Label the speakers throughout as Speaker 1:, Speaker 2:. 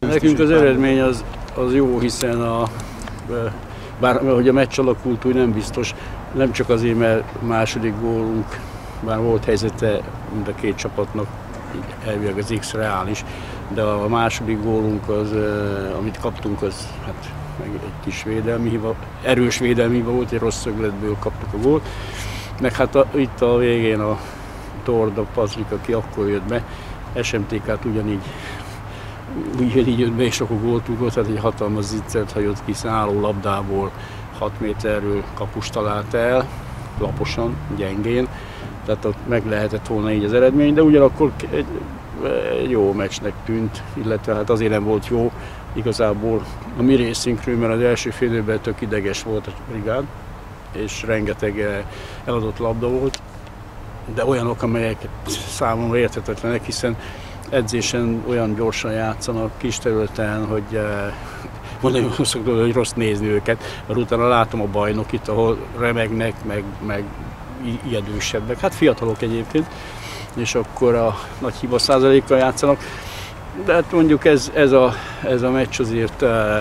Speaker 1: Nekünk az eredmény az jó, hiszen bár hogy a meccs alakult, úgy nem biztos, nem csak azért, mert második gólunk, bár volt helyzete mind a két csapatnak, elvileg az X reális, de a második gólunk, amit kaptunk, az hát meg egy kis védelmi hiba, erős védelmi hiba volt, egy rossz szögletből kaptuk a gólt. Meg hát itt a végén a Torda Patrik, aki akkor jött be, SMTK-t ugyanígy jött be, és akkor gólt ugrott, tehát egy hatalmas zicsert hagyott ki, szálló labdából 6 méterről kapust talált el, laposan, gyengén, tehát ott meg lehetett volna így az eredmény, de ugyanakkor egy jó meccsnek tűnt, illetve hát azért nem volt jó igazából a mi részünkről, mert az első fél időben tök ideges volt a brigád, és rengeteg eladott labda volt, de olyanok, amelyek számomra érthetetlenek, hiszen edzésen olyan gyorsan játszanak kis területen, hogy mondani szoktam, hogy rossz nézni őket, mert utána látom a bajnokit, ahol remegnek, meg ijedősebbek, hát fiatalok egyébként, és akkor a nagy hiba százalékkal játszanak, de hát mondjuk ez a meccs azért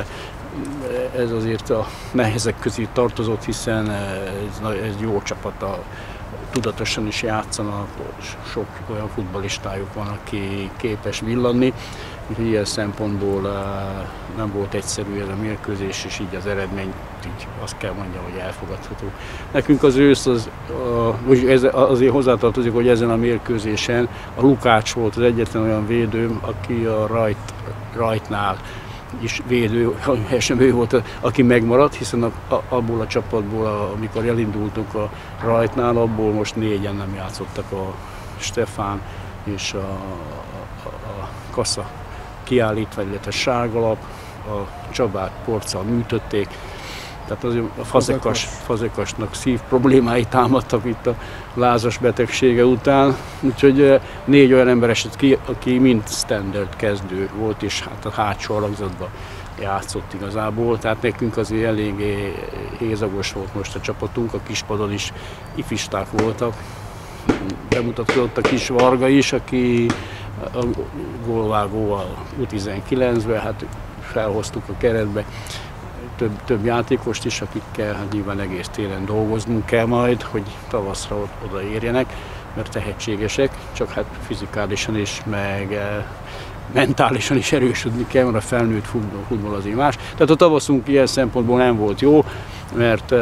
Speaker 1: a nehezek közé tartozott, hiszen ez jó csapata, tudatosan is játszanak, sok olyan futballistájuk van, aki képes villanni, úgyhogy ilyen szempontból nem volt egyszerű ez a mérkőzés, és így az eredmény, így azt kell mondjam, hogy elfogadható. Nekünk az ősz azért hozzátartozik, hogy ezen a mérkőzésen a Lukács volt az egyetlen olyan védőm, aki a rajtnál is védő, helyesen ő volt, aki megmaradt, hiszen abból a csapatból, amikor elindultunk a rajtnál, abból most 4-en nem játszottak, a Stefán és a Kassa kiállítva, illetve Sárgalap, a Csabát porccal műtötték, tehát azért a Fazekasnak szív problémái támadtak itt a lázas betegsége után, úgyhogy 4 olyan ember esett ki, aki mind standard kezdő volt, és hát a hátsó alakzatban játszott igazából, tehát nekünk azért eléggé hézagos volt most a csapatunk, a kispadon is ifisták voltak, bemutatkozott a kis Varga is, aki a gólvágóval U19-ben, hát felhoztuk a keretbe több játékost is, akikkel hát nyilván egész télen dolgoznunk kell majd, hogy tavaszra odaérjenek, mert tehetségesek, csak hát fizikálisan is, meg mentálisan is erősödni kell, mert a felnőtt futball azért más. Tehát a tavaszunk ilyen szempontból nem volt jó, mert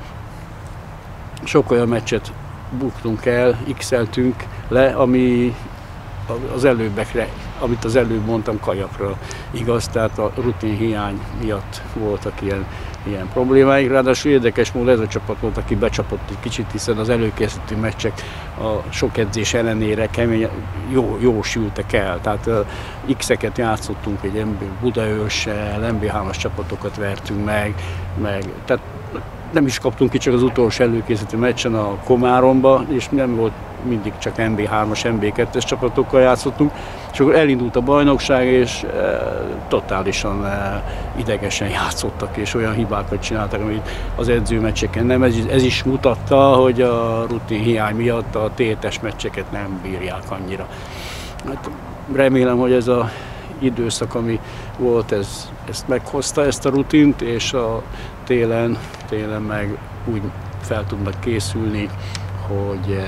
Speaker 1: sok olyan meccset buktunk el, x-eltünk le, ami az előbbekre, amit az előbb mondtam, kajakra igaz, tehát a rutin hiány miatt voltak ilyen problémáik. Ráadásul érdekes módon ez a csapat volt, aki becsapott egy kicsit, hiszen az előkészítő meccsek a sok edzés ellenére kemény, jó sültek el. Tehát X-eket játszottunk, egy Budaörssel, MB3-as csapatokat vertünk meg, tehát nem is kaptunk ki csak az utolsó előkészítő meccsen a Komáromba, és nem volt mindig csak MB3-as, MB2-es csapatokkal játszottunk, és akkor elindult a bajnokság, és totálisan idegesen játszottak, és olyan hibákat csináltak, amit az edzőmeccseken nem. Ez is mutatta, hogy a rutin hiány miatt a tétes meccseket nem bírják annyira. Hát remélem, hogy ez az időszak, ami volt, ezt meghozta, ezt a rutint, és a télen meg úgy fel tudnak készülni, hogy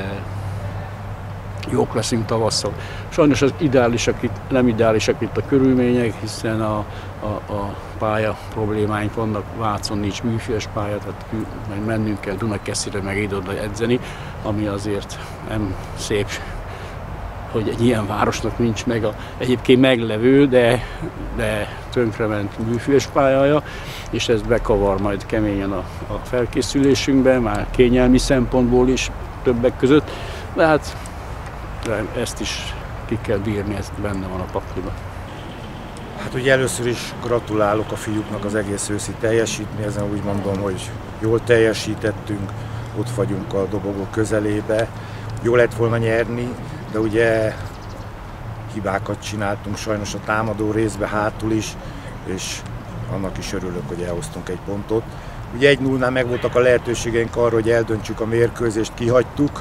Speaker 1: jók leszünk tavasszal. Sajnos az nem ideálisak itt a körülmények, hiszen a pálya problémáink vannak, Vácon nincs műfős pálya, tehát mennünk kell Dunakesszire meg ide-oda edzeni, ami azért nem szép, hogy egy ilyen városnak nincs meg egyébként meglevő, de tönkrement műfős pályája, és ez bekavar majd keményen a felkészülésünkbe, már kényelmi szempontból is többek között, de hát ezt is ki kell bírni, ez benne van a pakliban.
Speaker 2: Hát ugye először is gratulálok a fiúknak az egész őszi teljesítményezen, úgy mondom, hogy jól teljesítettünk, ott vagyunk a dobogó közelébe, jól lett volna nyerni, de ugye hibákat csináltunk sajnos a támadó részbe hátul is, és annak is örülök, hogy elhoztunk egy pontot. Ugye 1-0-nál megvoltak a lehetőségeink arra, hogy eldöntsük a mérkőzést, kihagytuk.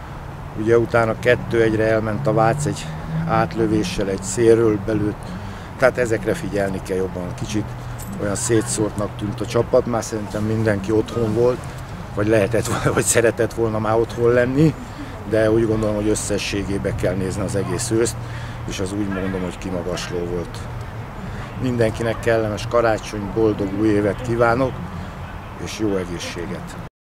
Speaker 2: Ugye utána 2-1-re elment a Vác egy átlövéssel, egy szélről belőtt Tehát ezekre figyelni kell jobban. Kicsit olyan szétszórtnak tűnt a csapat, már szerintem mindenki otthon volt, vagy lehetett, vagy szeretett volna már otthon lenni, de úgy gondolom, hogy összességében kell nézni az egész őszt, és az úgy mondom, hogy kimagasló volt. Mindenkinek kellemes karácsony, boldog új évet kívánok, és jó egészséget!